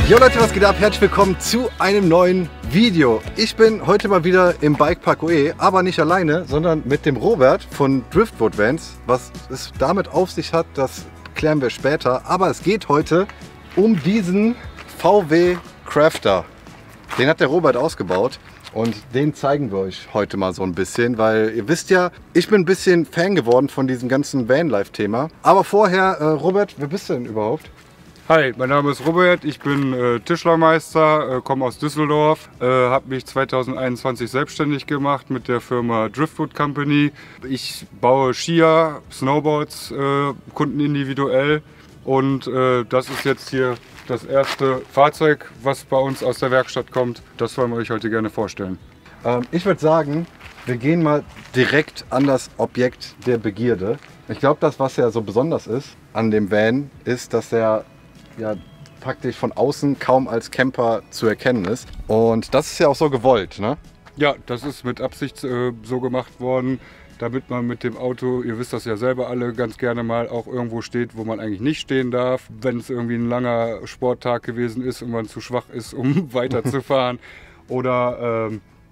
Jo Leute, was geht ab? Herzlich willkommen zu einem neuen Video. Ich bin heute mal wieder im Bikepark OE, aber nicht alleine, sondern mit dem Robert von Driftwood Vans. Was es damit auf sich hat, das klären wir später. Aber es geht heute um diesen VW Crafter. Den hat der Robert ausgebaut und den zeigen wir euch heute mal so ein bisschen, weil ihr wisst ja, ich bin ein bisschen Fan geworden von diesem ganzen Vanlife-Thema. Aber vorher, Robert, wer bist du denn überhaupt? Hi, mein Name ist Robert, ich bin Tischlermeister, komme aus Düsseldorf, habe mich 2021 selbstständig gemacht mit der Firma Driftwood Company. Ich baue Skier, Snowboards, Kunden individuell und das ist jetzt hier das erste Fahrzeug, was bei uns aus der Werkstatt kommt. Das wollen wir euch heute gerne vorstellen. Ich würde sagen, wir gehen mal direkt an das Objekt der Begierde. Ich glaube, das, was ja so besonders ist an dem Van, ist, dass er ja praktisch von außen kaum als Camper zu erkennen ist. Und das ist ja auch so gewollt, ne? Ja, das ist mit Absicht so gemacht worden, damit man mit dem Auto, ihr wisst das ja selber alle, ganz gerne mal auch irgendwo steht, wo man eigentlich nicht stehen darf. Wenn es irgendwie ein langer Sporttag gewesen ist und man zu schwach ist, um weiterzufahren. Oder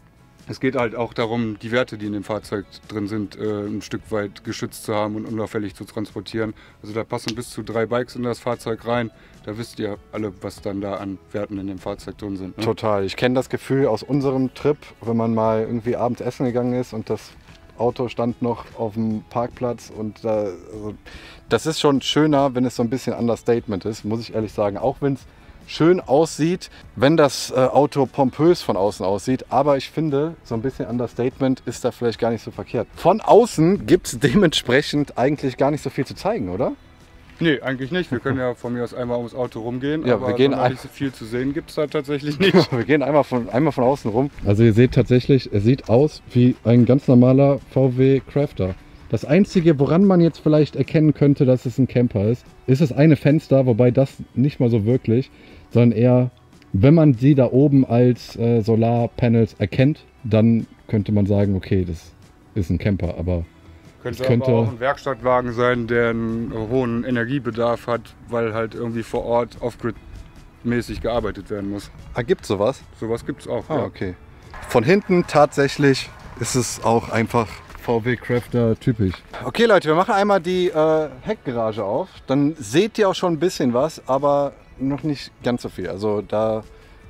es geht halt auch darum, die Werte, die in dem Fahrzeug drin sind, ein Stück weit geschützt zu haben und unauffällig zu transportieren. Also da passen bis zu 3 Bikes in das Fahrzeug rein. Da wisst ihr alle, was dann da an Werten in dem Fahrzeug drin sind. Ne? Total. Ich kenne das Gefühl aus unserem Trip, wenn man mal irgendwie abends essen gegangen ist und das Auto stand noch auf dem Parkplatz. Und also, das ist schon schöner, wenn es so ein bisschen Understatement ist, muss ich ehrlich sagen. Auch wenn es schön aussieht, wenn das Auto pompös von außen aussieht. Aber ich finde, so ein bisschen Understatement ist da vielleicht gar nicht so verkehrt. Von außen gibt es dementsprechend eigentlich gar nicht so viel zu zeigen, oder? Nee, eigentlich nicht. Wir können ja von mir aus einmal ums Auto rumgehen, ja, aber wir gehen nicht so viel zu sehen gibt es da tatsächlich nicht. Wir gehen einmal von außen rum. Also ihr seht tatsächlich, er sieht aus wie ein ganz normaler VW Crafter. Das Einzige, woran man jetzt vielleicht erkennen könnte, dass es ein Camper ist das eine Fenster, wobei das nicht mal so wirklich, sondern eher, wenn man sie da oben als Solarpanels erkennt, dann könnte man sagen, okay, das ist ein Camper, aber könnte aber auch ein Werkstattwagen sein, der einen hohen Energiebedarf hat, weil halt irgendwie vor Ort off-grid-mäßig gearbeitet werden muss. Ah, gibt's sowas? Sowas gibt's auch, ah, ja. Okay. Von hinten tatsächlich ist es auch einfach VW Crafter typisch. Okay Leute, wir machen einmal die Heckgarage auf. Dann seht ihr auch schon ein bisschen was, aber noch nicht ganz so viel. Also da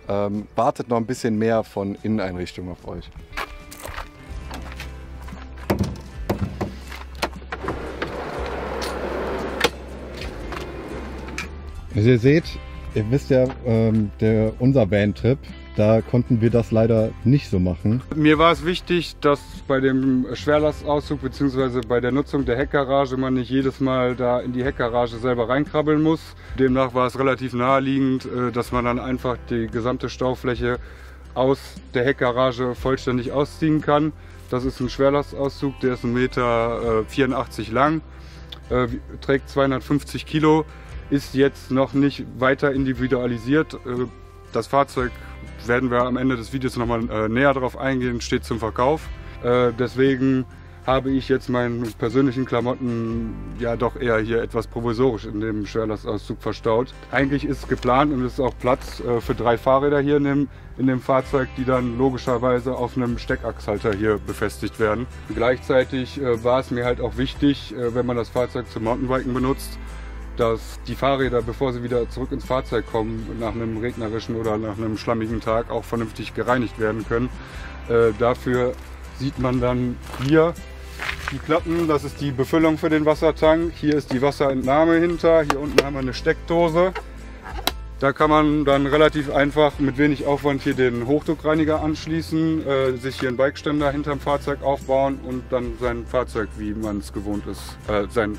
wartet noch ein bisschen mehr von Inneneinrichtung auf euch. Also ihr seht, ihr wisst ja, unser Van-Trip, da konnten wir das leider nicht so machen. Mir war es wichtig, dass bei dem Schwerlastauszug bzw. bei der Nutzung der Heckgarage man nicht jedes Mal da in die Heckgarage selber reinkrabbeln muss. Demnach war es relativ naheliegend, dass man dann einfach die gesamte Staufläche aus der Heckgarage vollständig ausziehen kann. Das ist ein Schwerlastauszug, der ist 1,84 Meter lang, trägt 250 Kilo. Ist jetzt noch nicht weiter individualisiert. Das Fahrzeug werden wir am Ende des Videos nochmal näher darauf eingehen, steht zum Verkauf. Deswegen habe ich jetzt meinen persönlichen Klamotten ja doch eher hier etwas provisorisch in dem Schwerlastauszug verstaut. Eigentlich ist geplant und es ist auch Platz für 3 Fahrräder hier in dem Fahrzeug, die dann logischerweise auf einem Steckachshalter hier befestigt werden. Gleichzeitig war es mir halt auch wichtig, wenn man das Fahrzeug zum Mountainbiken benutzt, dass die Fahrräder, bevor sie wieder zurück ins Fahrzeug kommen, nach einem regnerischen oder nach einem schlammigen Tag auch vernünftig gereinigt werden können. Dafür sieht man dann hier die Klappen, das ist die Befüllung für den Wassertank. Hier ist die Wasserentnahme hinter, hier unten haben wir eine Steckdose. Da kann man dann relativ einfach mit wenig Aufwand hier den Hochdruckreiniger anschließen, sich hier einen Bikeständer hinterm Fahrzeug aufbauen und dann sein Fahrzeug, wie man es gewohnt ist, sein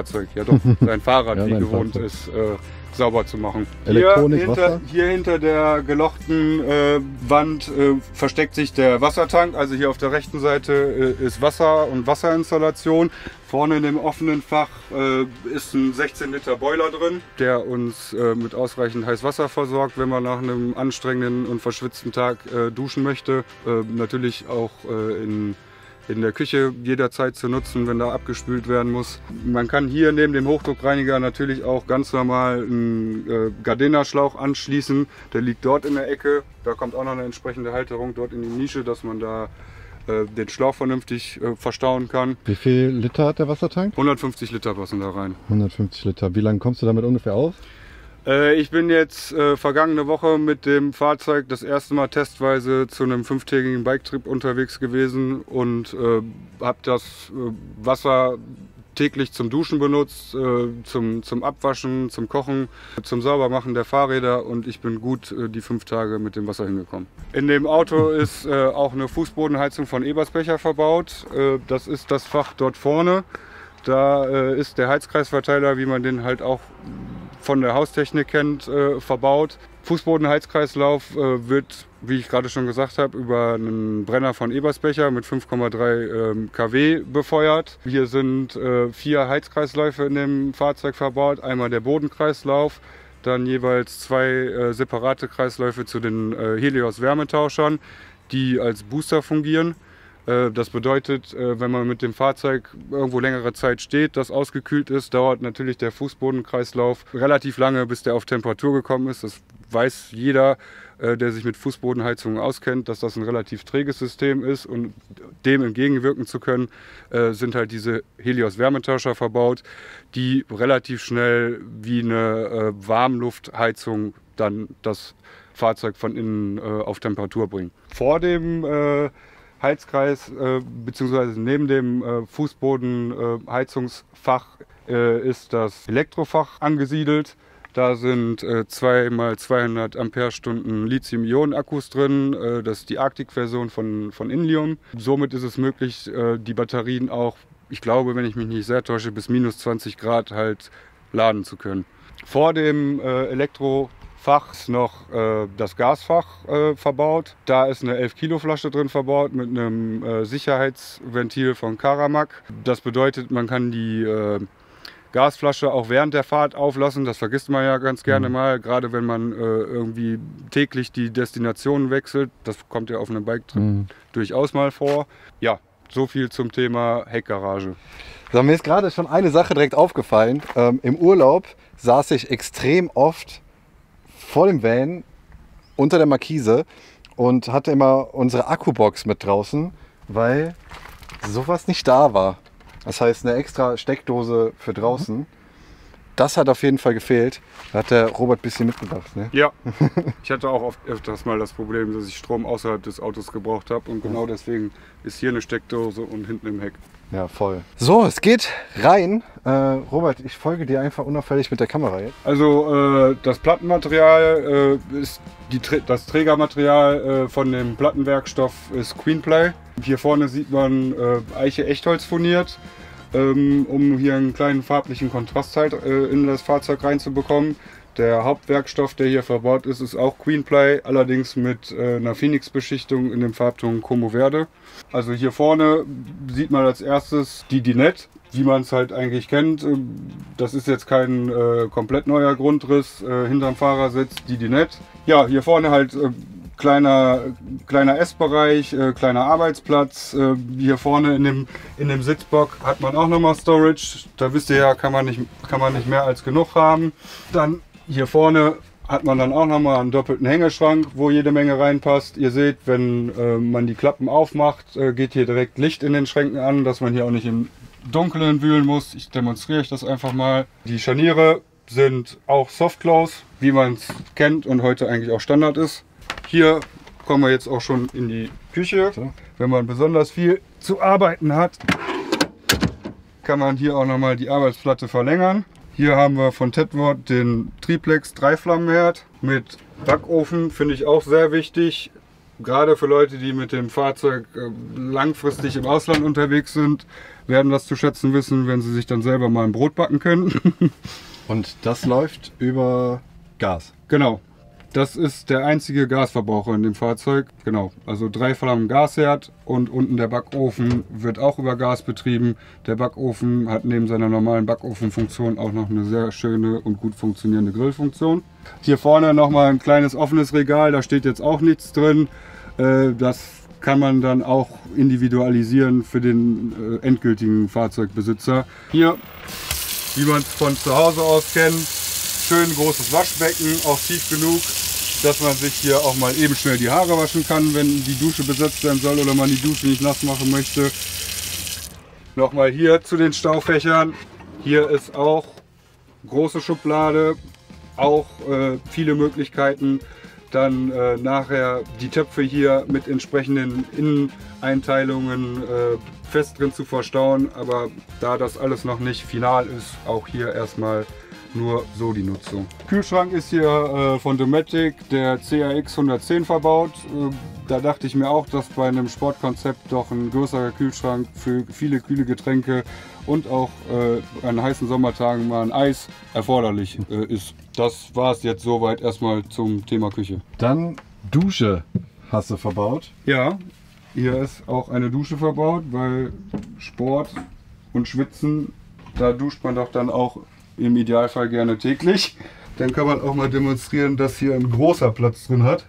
Fahrrad, ja, wie gewohnt ist, sauber zu machen. Hier hinter der gelochten Wand versteckt sich der Wassertank. Also hier auf der rechten Seite ist Wasser und Wasserinstallation. Vorne in dem offenen Fach ist ein 16 Liter Boiler drin, der uns mit ausreichend Heißwasser versorgt, wenn man nach einem anstrengenden und verschwitzten Tag duschen möchte. Natürlich auch in in der Küche jederzeit zu nutzen, wenn da abgespült werden muss. Man kann hier neben dem Hochdruckreiniger natürlich auch ganz normal einen Gardena-Schlauch anschließen. Der liegt dort in der Ecke. Da kommt auch noch eine entsprechende Halterung dort in die Nische, dass man da den Schlauch vernünftig verstauen kann. Wie viel Liter hat der Wassertank? 150 Liter passen da rein. 150 Liter. Wie lange kommst du damit ungefähr aus? Ich bin jetzt vergangene Woche mit dem Fahrzeug das erste Mal testweise zu einem 5-tägigen Biketrip unterwegs gewesen und habe das Wasser täglich zum Duschen benutzt, zum Abwaschen, zum Kochen, zum Saubermachen der Fahrräder und ich bin gut die 5 Tage mit dem Wasser hingekommen. In dem Auto ist auch eine Fußbodenheizung von Eberspecher verbaut. Das ist das Fach dort vorne. Da ist der Heizkreisverteiler, wie man den halt auch von der Haustechnik kennt, verbaut. Fußbodenheizkreislauf wird, wie ich gerade schon gesagt habe, über einen Brenner von Eberspecher mit 5,3 kW befeuert. Hier sind 4 Heizkreisläufe in dem Fahrzeug verbaut. Einmal der Bodenkreislauf, dann jeweils 2 separate Kreisläufe zu den Helios-Wärmetauschern, die als Booster fungieren. Das bedeutet, wenn man mit dem Fahrzeug irgendwo längere Zeit steht, das ausgekühlt ist, dauert natürlich der Fußbodenkreislauf relativ lange, bis der auf Temperatur gekommen ist. Das weiß jeder, der sich mit Fußbodenheizungen auskennt, dass das ein relativ träges System ist und dem entgegenwirken zu können, sind halt diese Helios-Wärmetauscher verbaut, die relativ schnell wie eine Warmluftheizung dann das Fahrzeug von innen auf Temperatur bringen. Vor dem Heizkreis bzw. neben dem Fußbodenheizungsfach ist das Elektrofach angesiedelt. Da sind 2x200 Ampere-Stunden Lithium-Ionen-Akkus drin. Das ist die Arctic-Version von Inlium. Somit ist es möglich, die Batterien auch, ich glaube, wenn ich mich nicht sehr täusche, bis minus 20 Grad halt laden zu können. Vor dem Elektrofach ist noch das Gasfach verbaut. Da ist eine 11 Kilo Flasche drin verbaut mit einem Sicherheitsventil von Karamak. Das bedeutet, man kann die Gasflasche auch während der Fahrt auflassen. Das vergisst man ja ganz gerne mal, gerade wenn man irgendwie täglich die Destination wechselt. Das kommt ja auf einem Biketrip durchaus mal vor. Ja, so viel zum Thema Heckgarage. So, mir ist gerade schon eine Sache direkt aufgefallen. Im Urlaub saß ich extrem oft vor dem Van unter der Markise und hatte immer unsere Akkubox mit draußen, weil sowas nicht da war. Das heißt, eine extra Steckdose für draußen. Das hat auf jeden Fall gefehlt. Da hat der Robert ein bisschen mitgebracht. Ne? Ja, ich hatte auch oft öfters mal das Problem, dass ich Strom außerhalb des Autos gebraucht habe. Und genau deswegen ist hier eine Steckdose und hinten im Heck. Ja, voll. So, es geht rein. Robert, ich folge dir einfach unauffällig mit der Kamera jetzt. Also das Plattenmaterial ist das Trägermaterial von dem Plattenwerkstoff ist Queenplay. Hier vorne sieht man Eiche-Echtholz furniert, um hier einen kleinen farblichen Kontrast halt in das Fahrzeug reinzubekommen. Der Hauptwerkstoff, der hier verbaut ist, ist auch Queenplay, allerdings mit einer Phoenix-Beschichtung in dem Farbton Como Verde. Also hier vorne sieht man als erstes die Dinette, wie man es halt eigentlich kennt. Das ist jetzt kein komplett neuer Grundriss hinterm Fahrersitz, die Dinette. Ja, hier vorne halt kleiner Essbereich, kleiner Arbeitsplatz. Hier vorne in dem Sitzbock hat man auch nochmal Storage. Da wisst ihr ja, kann man nicht mehr als genug haben. Dann hier vorne hat man dann auch nochmal einen doppelten Hängeschrank, wo jede Menge reinpasst. Ihr seht, wenn man die Klappen aufmacht, geht hier direkt Licht in den Schränken an, dass man hier auch nicht im Dunkeln wühlen muss. Ich demonstriere euch das einfach mal. Die Scharniere sind auch Soft Close, wie man es kennt und heute eigentlich auch Standard ist. Hier kommen wir jetzt auch schon in die Küche. Wenn man besonders viel zu arbeiten hat, kann man hier auch nochmal die Arbeitsplatte verlängern. Hier haben wir von Tedward den Triplex 3-Flammenherd mit Backofen, finde ich auch sehr wichtig. Gerade für Leute, die mit dem Fahrzeug langfristig im Ausland unterwegs sind, werden das zu schätzen wissen, wenn sie sich dann selber mal ein Brot backen können. Und das läuft über Gas? Genau. Das ist der einzige Gasverbraucher in dem Fahrzeug. Genau, also 3 Flammen Gasherd und unten der Backofen wird auch über Gas betrieben. Der Backofen hat neben seiner normalen Backofenfunktion auch noch eine sehr schöne und gut funktionierende Grillfunktion. Hier vorne nochmal ein kleines offenes Regal, da steht jetzt auch nichts drin. Das kann man dann auch individualisieren für den endgültigen Fahrzeugbesitzer. Hier, wie man es von zu Hause aus kennt, schön großes Waschbecken, auch tief genug, dass man sich hier auch mal eben schnell die Haare waschen kann, wenn die Dusche besetzt werden soll oder man die Dusche nicht nass machen möchte. Nochmal hier zu den Staufächern. Hier ist auch große Schublade, auch viele Möglichkeiten, dann nachher die Töpfe hier mit entsprechenden Inneneinteilungen fest drin zu verstauen. Aber da das alles noch nicht final ist, auch hier erstmal nur so die Nutzung. Kühlschrank ist hier von Dometic, der CAX 110 verbaut. Da dachte ich mir auch, dass bei einem Sportkonzept doch ein größerer Kühlschrank für viele kühle Getränke und auch an heißen Sommertagen mal ein Eis erforderlich ist. Das war es jetzt soweit erstmal zum Thema Küche. Dann Dusche hast du verbaut. Ja, hier ist auch eine Dusche verbaut, weil Sport und Schwitzen, da duscht man doch dann auch im Idealfall gerne täglich. Dann kann man auch mal demonstrieren, dass hier ein großer Platz drin hat.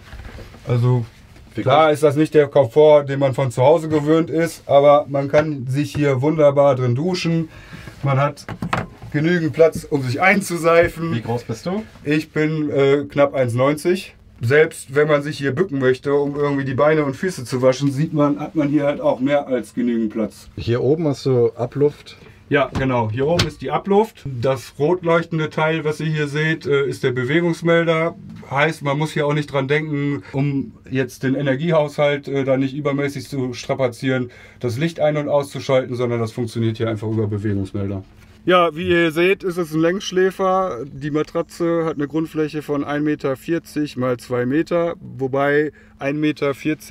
Also klar ist das nicht der Komfort, den man von zu Hause gewöhnt ist, aber man kann sich hier wunderbar drin duschen. Man hat genügend Platz, um sich einzuseifen. Wie groß bist du? Ich bin knapp 1,90. Selbst wenn man sich hier bücken möchte, um irgendwie die Beine und Füße zu waschen, hat man hier halt auch mehr als genügend Platz. Hier oben hast du Abluft. Ja, genau. Hier oben ist die Abluft. Das rot leuchtende Teil, was ihr hier seht, ist der Bewegungsmelder. Heißt, man muss hier auch nicht dran denken, um jetzt den Energiehaushalt da nicht übermäßig zu strapazieren, das Licht ein- und auszuschalten, sondern das funktioniert hier einfach über Bewegungsmelder. Ja, wie ihr seht, ist es ein Längsschläfer. Die Matratze hat eine Grundfläche von 1,40 Meter mal 2 Meter, wobei 1,40 Meter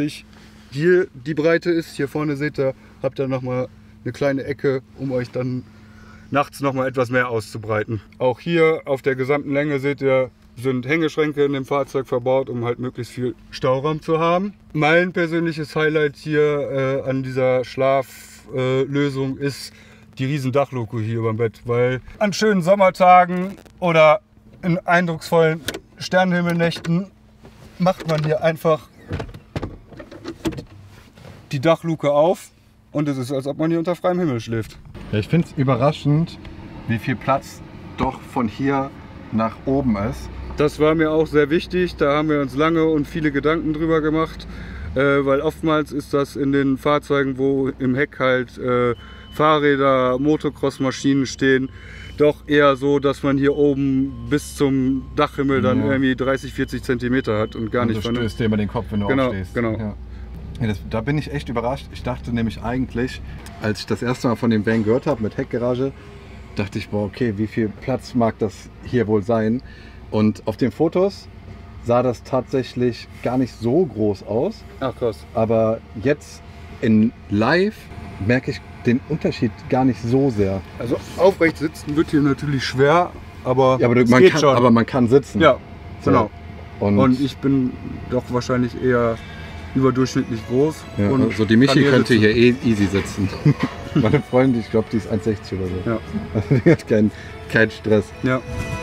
hier die Breite ist. Hier vorne seht ihr, habt ihr nochmal eine kleine Ecke, um euch dann nachts noch mal etwas mehr auszubreiten. Auch hier auf der gesamten Länge seht ihr, sind Hängeschränke in dem Fahrzeug verbaut, um halt möglichst viel Stauraum zu haben. Mein persönliches Highlight hier an dieser Schlaflösung ist die riesen Dachluke hier beim Bett, weil an schönen Sommertagen oder in eindrucksvollen Sternenhimmelnächten macht man hier einfach die Dachluke auf. Und es ist, als ob man hier unter freiem Himmel schläft. Ja, ich finde es überraschend, wie viel Platz doch von hier nach oben ist. Das war mir auch sehr wichtig. Da haben wir uns lange und viele Gedanken drüber gemacht. Weil oftmals ist das in den Fahrzeugen, wo im Heck halt Fahrräder, Motocross-Maschinen stehen, doch eher so, dass man hier oben bis zum Dachhimmel dann irgendwie 30, 40 Zentimeter hat und gar nicht vernünftig. Du stößt dir immer den Kopf, wenn du aufstehst. Genau. Ja. Ja, da bin ich echt überrascht. Ich dachte nämlich eigentlich, als ich das erste Mal von dem Van gehört habe mit Heckgarage, dachte ich, boah, okay, wie viel Platz mag das hier wohl sein? Und auf den Fotos sah das tatsächlich gar nicht so groß aus. Ach krass. Aber jetzt in live merke ich den Unterschied gar nicht so sehr. Also aufrecht sitzen wird hier natürlich schwer, aber, ja, aber man kann sitzen. Ja, genau. So. Und ich bin doch wahrscheinlich eher überdurchschnittlich groß. Ja, und also die Michi könnte hier easy sitzen. Meine Freundin, ich glaube, die ist 1,60 oder so. Ja. Also die hat keinen Stress. Ja.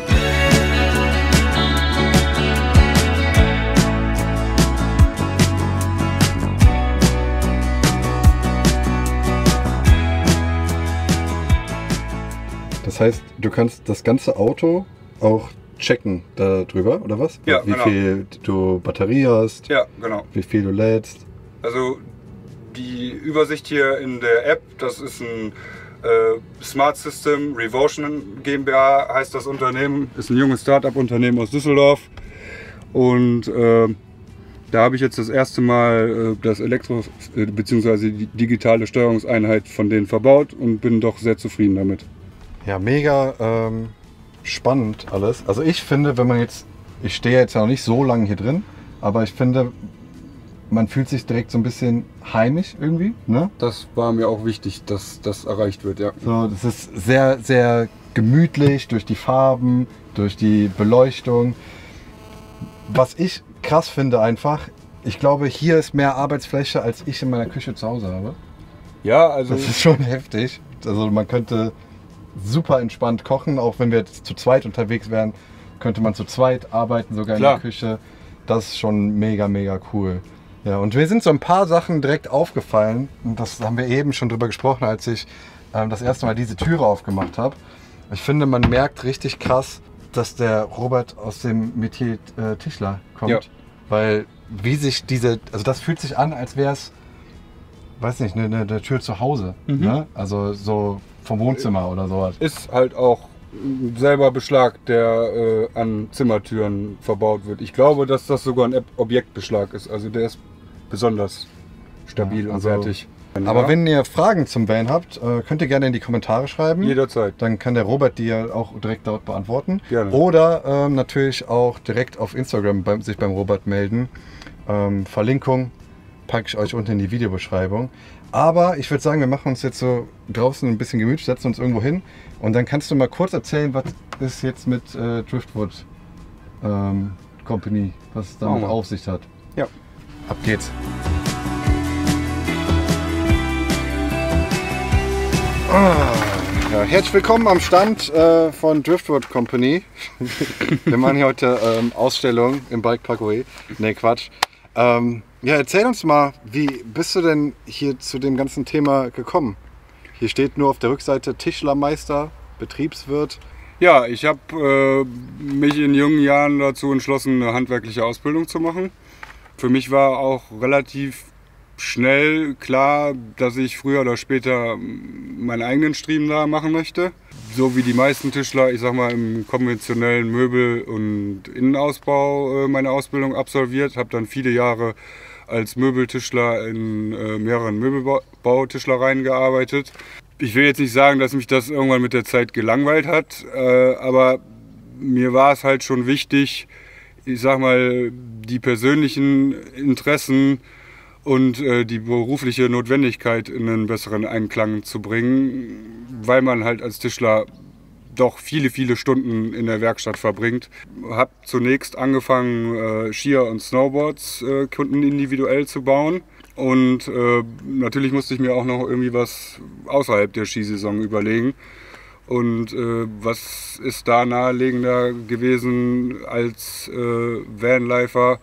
Das heißt, du kannst das ganze Auto auch checken darüber, oder was? Ja, wie viel du Batterie hast, ja, genau. Wie viel du lädst. Also die Übersicht hier in der App, das ist ein Smart System Revolution GmbH heißt das Unternehmen, ist ein junges Start-up-Unternehmen aus Düsseldorf und da habe ich jetzt das erste Mal das Elektro- bzw. die digitale Steuerungseinheit von denen verbaut und bin doch sehr zufrieden damit. Ja, mega spannend alles. Also ich finde, wenn man jetzt, ich stehe jetzt ja noch nicht so lange hier drin, aber ich finde, man fühlt sich direkt so ein bisschen heimisch irgendwie, ne? Das war mir auch wichtig, dass das erreicht wird, ja. So, das ist sehr, sehr gemütlich durch die Farben, durch die Beleuchtung. Was ich krass finde einfach, ich glaube, hier ist mehr Arbeitsfläche, als ich in meiner Küche zu Hause habe. Ja, also das ist schon heftig. Also man könnte super entspannt kochen, auch wenn wir jetzt zu zweit unterwegs wären, könnte man zu zweit arbeiten, sogar in der Küche. Das ist schon mega, mega cool. Ja, und mir sind so ein paar Sachen direkt aufgefallen. Und das haben wir eben schon drüber gesprochen, als ich das erste Mal diese Türe aufgemacht habe. Ich finde, man merkt richtig krass, dass der Robert aus dem Metier Tischler kommt. Ja. Weil wie sich also das fühlt sich an, als wäre es, weiß nicht, eine Tür zu Hause. Ne? Also so vom Wohnzimmer oder sowas. Ist halt auch selber Beschlag, der an Zimmertüren verbaut wird. Ich glaube, dass das sogar ein Objektbeschlag ist. Also der ist besonders stabil Ja, und also, wertig. Aber wenn ihr Fragen zum Van habt, könnt ihr gerne in die Kommentare schreiben. Jederzeit. Dann kann der Robert die ja auch direkt dort beantworten. Gerne. Oder natürlich auch direkt auf Instagram sich beim Robert melden. Verlinkung packe ich euch unten in die Videobeschreibung. Aber ich würde sagen, wir machen uns jetzt so draußen ein bisschen gemütlich, setzen uns irgendwo hin. Und dann kannst du mal kurz erzählen, was ist jetzt mit Driftwood Company, was es damit auf sich hat. Ja. Ab geht's. Ja, herzlich willkommen am Stand von Driftwood Company. Wir machen hier heute Ausstellung im Bikepark OE. Ne, Quatsch. Ja, erzähl uns mal, wie bist du denn hier zu dem ganzen Thema gekommen? Hier steht nur auf der Rückseite Tischlermeister, Betriebswirt. Ja, ich habe mich in jungen Jahren dazu entschlossen, eine handwerkliche Ausbildung zu machen. Für mich war auch relativ schnell klar, dass ich früher oder später meinen eigenen Stream da machen möchte. So wie die meisten Tischler, ich sag mal, im konventionellen Möbel- und Innenausbau meine Ausbildung absolviert. Habe dann viele Jahre als Möbeltischler in mehreren Möbelbautischlereien gearbeitet. Ich will jetzt nicht sagen, dass mich das irgendwann mit der Zeit gelangweilt hat, aber mir war es halt schon wichtig, ich sag mal, die persönlichen Interessen und die berufliche Notwendigkeit in einen besseren Einklang zu bringen, weil man halt als Tischler doch viele Stunden in der Werkstatt verbringt. Habe zunächst angefangen, Skier und Snowboards Kunden individuell zu bauen. Und natürlich musste ich mir auch noch irgendwie was außerhalb der Skisaison überlegen. Und was ist da naheliegender gewesen als Vanlifer,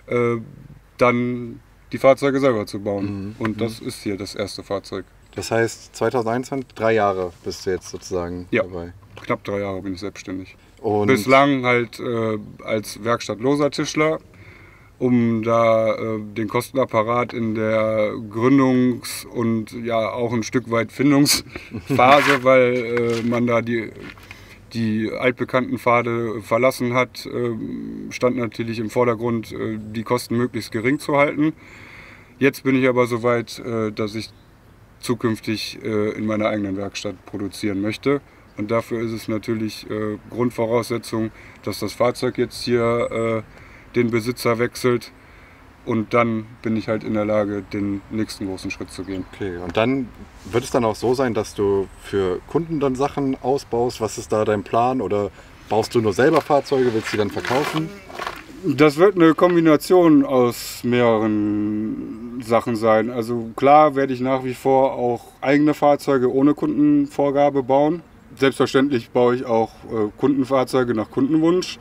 dann die Fahrzeuge selber zu bauen. Und das ist hier das erste Fahrzeug. Das heißt 2021, 3 Jahre bist du jetzt sozusagen dabei. Knapp 3 Jahre bin ich selbstständig. Und Bislang halt als werkstattloser Tischler, um da den Kostenapparat in der Gründungs- und ja auch ein Stück weit Findungsphase, weil man da die altbekannten Pfade verlassen hat, stand natürlich im Vordergrund, die Kosten möglichst gering zu halten. Jetzt bin ich aber so weit, dass ich zukünftig in meiner eigenen Werkstatt produzieren möchte. Und dafür ist es natürlich Grundvoraussetzung, dass das Fahrzeug jetzt hier den Besitzer wechselt. Und dann bin ich halt in der Lage, den nächsten großen Schritt zu gehen. okay, und dann wird es dann auch so sein, dass du für Kunden dann Sachen ausbaust? Was ist da dein Plan? Oder baust du nur selber Fahrzeuge, willst du die dann verkaufen? Das wird eine Kombination aus mehreren Sachen sein. Also klar werde ich nach wie vor auch eigene Fahrzeuge ohne Kundenvorgabe bauen. Selbstverständlich baue ich auch Kundenfahrzeuge nach Kundenwunsch.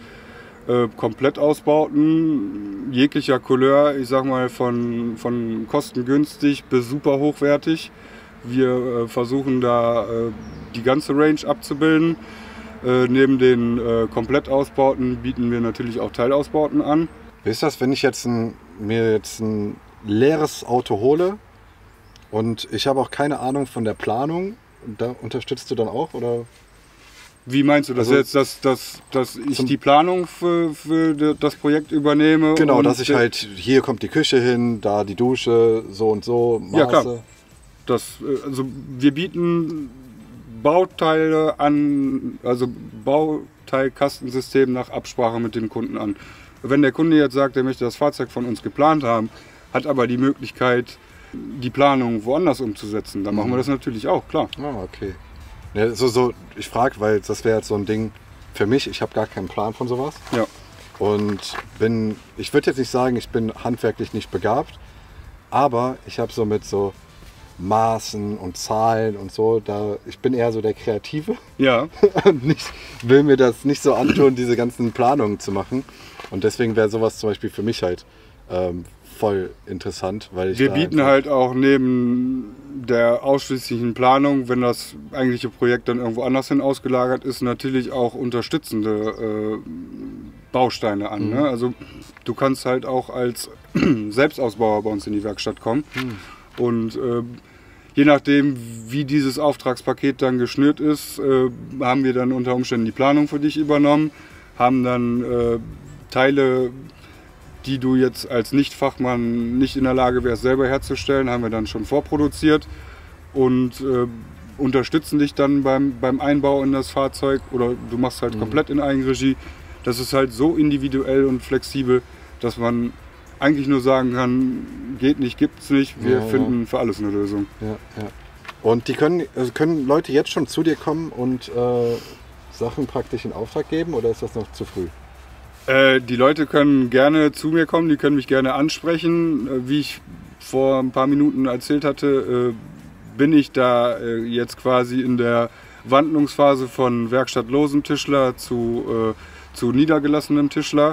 Komplettausbauten jeglicher Couleur, ich sag mal von kostengünstig bis super hochwertig. Wir versuchen da die ganze Range abzubilden. Neben den Komplettausbauten bieten wir natürlich auch Teilausbauten an. Wie ist das, wenn ich mir jetzt ein leeres Auto hole und ich habe auch keine Ahnung von der Planung? Da unterstützt du dann auch, oder? Wie meinst du das Also, jetzt, dass ich die Planung für das Projekt übernehme? Genau, und dass ich halt, hier kommt die Küche hin, da die Dusche, so und so, Maße. Ja, klar. Also wir bieten Bauteile an, also Bauteilkastensystem nach Absprache mit dem Kunden an. Wenn der Kunde jetzt sagt, er möchte das Fahrzeug von uns geplant haben, hat aber die Möglichkeit, die Planung woanders umzusetzen, dann machen wir das natürlich auch, klar. Ah, okay. Ja, ich frage, weil das wäre jetzt so ein Ding für mich, ich habe gar keinen Plan von sowas. Ja. Und ich würde jetzt nicht sagen, ich bin handwerklich nicht begabt, aber ich habe so mit so Maßen und Zahlen und so, ich bin eher so der Kreative. Ja. Und will mir das nicht so antun, diese ganzen Planungen zu machen. Und deswegen wäre sowas zum Beispiel für mich halt voll interessant, weil wir bieten halt auch neben der ausschließlichen Planung, wenn das eigentliche Projekt dann irgendwo anders hin ausgelagert ist, natürlich auch unterstützende Bausteine an. Ne? Also du kannst halt auch als Selbstausbauer bei uns in die Werkstatt kommen und je nachdem, wie dieses Auftragspaket dann geschnürt ist, haben wir dann unter Umständen die Planung für dich übernommen, haben dann Teile, die du jetzt als Nicht-Fachmann nicht in der Lage wärst, selber herzustellen, haben wir dann schon vorproduziert und unterstützen dich dann beim Einbau in das Fahrzeug oder du machst halt komplett in Eigenregie. Das ist halt so individuell und flexibel, dass man eigentlich nur sagen kann, geht nicht, gibt's nicht, wir finden für alles eine Lösung. Ja, ja. Und die können Leute jetzt schon zu dir kommen und Sachen praktisch in Auftrag geben oder ist das noch zu früh? Die Leute können gerne zu mir kommen, die können mich gerne ansprechen. Wie ich vor ein paar Minuten erzählt hatte, bin ich da jetzt quasi in der Wandlungsphase von werkstattlosen Tischler zu niedergelassenem Tischler.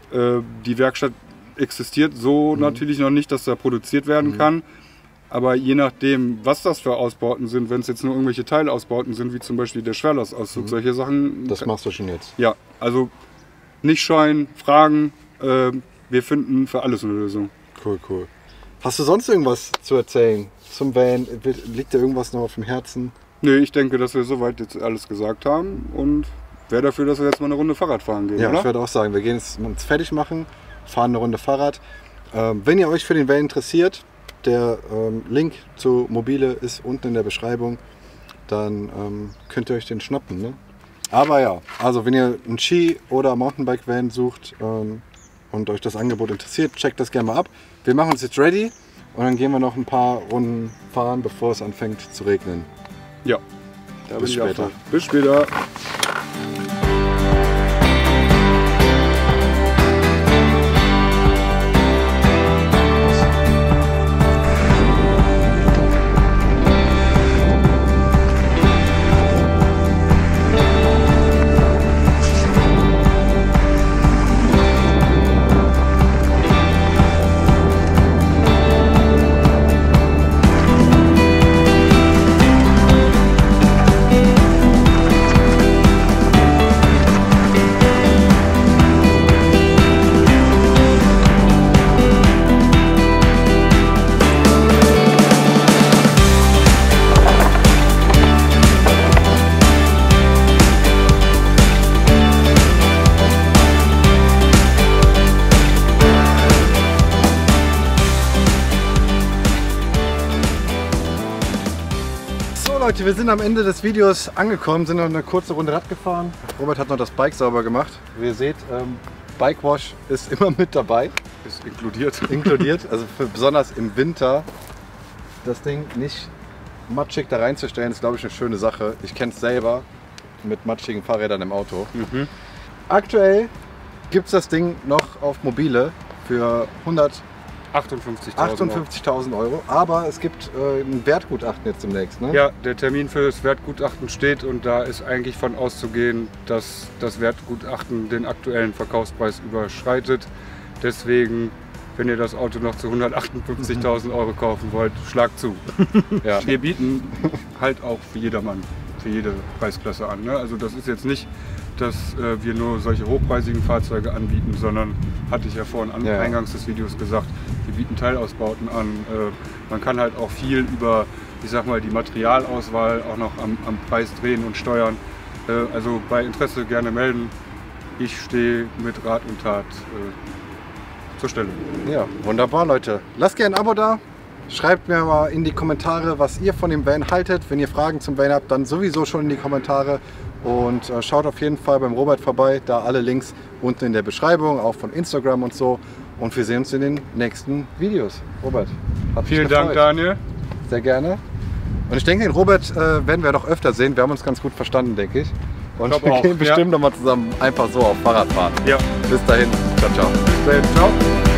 Die Werkstatt existiert so natürlich noch nicht, dass da produziert werden kann. Aber je nachdem, was das für Ausbauten sind, wenn es jetzt nur irgendwelche Teilausbauten sind, wie zum Beispiel der Schwerlastauszug, solche Sachen. Das machst du schon jetzt? Ja, also nicht scheuen, fragen. Wir finden für alles eine Lösung. Cool, cool. Hast du sonst irgendwas zu erzählen zum Van? Liegt dir irgendwas noch auf dem Herzen? Nee, ich denke, dass wir soweit jetzt alles gesagt haben und wäre dafür, dass wir jetzt mal eine Runde Fahrrad fahren gehen, ja, oder? Ich würde auch sagen, wir gehen jetzt uns fertig machen, fahren eine Runde Fahrrad. Wenn ihr euch für den Van interessiert, der Link zu Mobile ist unten in der Beschreibung, dann könnt ihr euch den schnappen, ne? Aber ja, also wenn ihr einen Ski- oder Mountainbike-Van sucht und euch das Angebot interessiert, checkt das gerne mal ab. Wir machen uns jetzt ready und dann gehen wir noch ein paar Runden fahren, bevor es anfängt zu regnen. Ja, bis später. Bis später. Leute, wir sind am Ende des Videos angekommen, sind noch eine kurze Runde Rad gefahren. Robert hat noch das Bike sauber gemacht. Wie ihr seht, Bike Wash ist immer mit dabei. Ist inkludiert. Inkludiert, also besonders im Winter das Ding nicht matschig da reinzustellen, ist glaube ich eine schöne Sache. Ich kenne es selber mit matschigen Fahrrädern im Auto. Aktuell gibt es das Ding noch auf Mobile für 158.000 Euro, aber es gibt ein Wertgutachten jetzt demnächst, ne? Ja, der Termin für das Wertgutachten steht und da ist eigentlich von auszugehen, dass das Wertgutachten den aktuellen Verkaufspreis überschreitet. Deswegen, wenn ihr das Auto noch zu 158.000 Euro kaufen wollt, schlagt zu. Ja. Wir bieten halt auch für jedermann, für jede Preisklasse an, ne? Also das ist jetzt nicht, dass wir nur solche hochpreisigen Fahrzeuge anbieten, sondern, hatte ich ja vorhin eingangs des Videos gesagt, wir bieten Teilausbauten an. Man kann halt auch viel über, ich sag mal, die Materialauswahl auch noch am Preis drehen und steuern. Also bei Interesse gerne melden. Ich stehe mit Rat und Tat zur Stelle. Ja, wunderbar, Leute. Lasst gerne ein Abo da. Schreibt mir mal in die Kommentare, was ihr von dem Van haltet. Wenn ihr Fragen zum Van habt, dann sowieso schon in die Kommentare. Und schaut auf jeden Fall beim Robert vorbei. Da alle Links unten in der Beschreibung, auch von Instagram und so. Und wir sehen uns in den nächsten Videos. Robert, hat mich Vielen gefreut. Dank, Daniel. Sehr gerne. Und ich denke, den Robert werden wir doch öfter sehen. Wir haben uns ganz gut verstanden, denke ich. Und wir gehen bestimmt noch mal zusammen einfach so auf Fahrrad fahren. Ja. Bis dahin. Ciao, ciao. Bis dahin. Ciao.